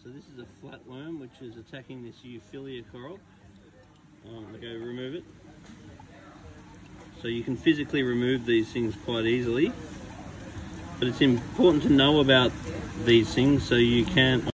So this is a flatworm which is attacking this Euphilia coral. I'll go remove it. So you can physically remove these things quite easily, but it's important to know about these things so you can